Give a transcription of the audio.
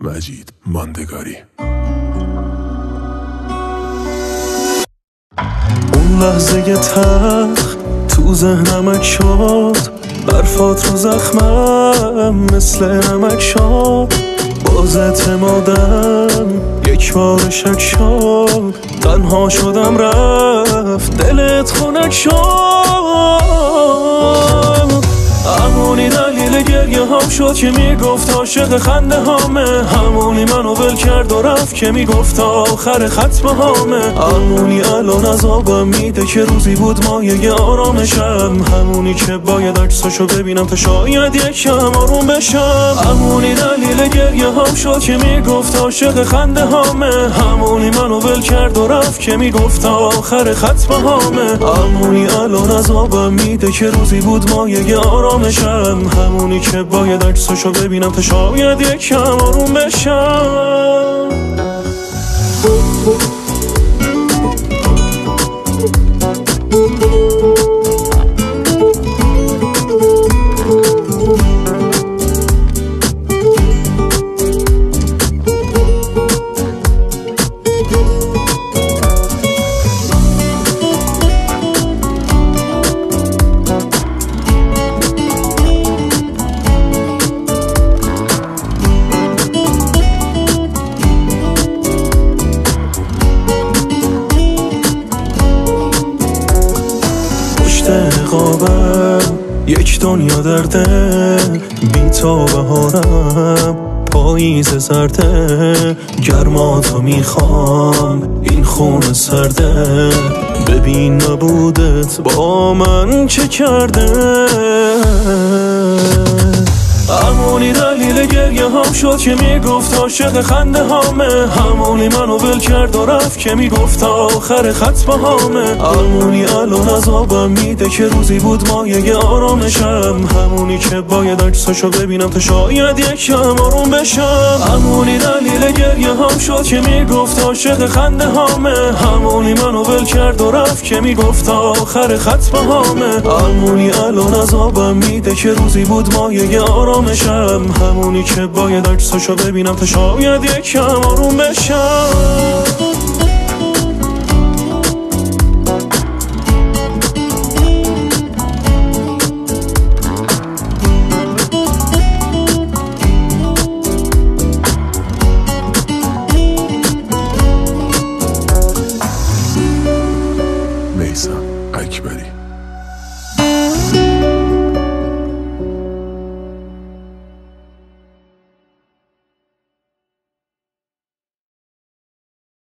مجید ماندگاری. اون لحظه تلخ تو ذهنم شد، برفات رو زخمم مثل نمک شد. باز اعتمادم یک بار شک شد، تنها شدم رفت دلت خنک شد. همونی دلیل گریه هم شد که میگفت عاشق خنده هامه، همونی منو ول کرد و رفت که میگفت آخر ختم هامه. همونی الان عذابم میده که روزی بود مایه آرامشم، همونی که باید عکساشو ببینم تا شاید یکم آروم بشم. همونی دلیل گریه هم شد که میگفت عاشق خنده هامه، همونی منو ول کرد و رفت که میگفت آخر ختم هامه. همونی الان عذابم میده که روزی بود مایه آرامشم، همونی که باید عکساشو ببینم تا شاید یکم آروم بشم. یک دنیا درده بی تا بهارم، پاییز زرده گرماتو میخوام، این خون سرده ببین نبودت با من چه کرده. همونی دلیل گریه هم شد که میگفت عاشق خنده هامه، همونی منو ول کرد و رفت که میگفت آخر ختم هامه. همونی الان عذابم میده که روزی بود مایه آرامشم، همونی که باید عکساشو ببینم تا شاید یکم آروم بشم. همونی دلیل گریه هم شد که میگفت عاشق خنده هامه، همونی منو ول کرد و رفت که میگفت آخر ختم هامه. همونی الان عذابم میده که روزی بود مایه آرامشم، همونی که باید عکساشو ببینم تا شاید یکم آروم بشم.